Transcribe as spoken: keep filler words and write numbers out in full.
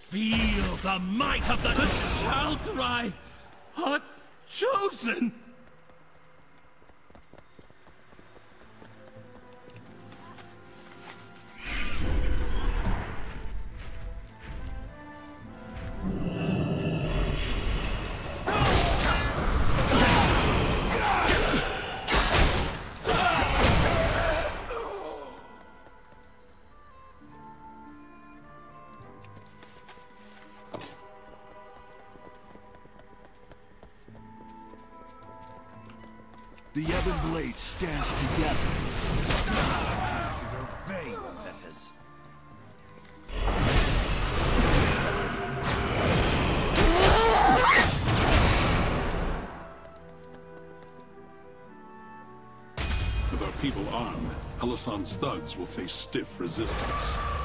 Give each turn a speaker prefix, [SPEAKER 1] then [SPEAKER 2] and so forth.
[SPEAKER 1] Feel the might of the, the Shaldrai are chosen!
[SPEAKER 2] The Ebon Blade stands together.
[SPEAKER 3] With our people armed, Alison's thugs will face stiff resistance.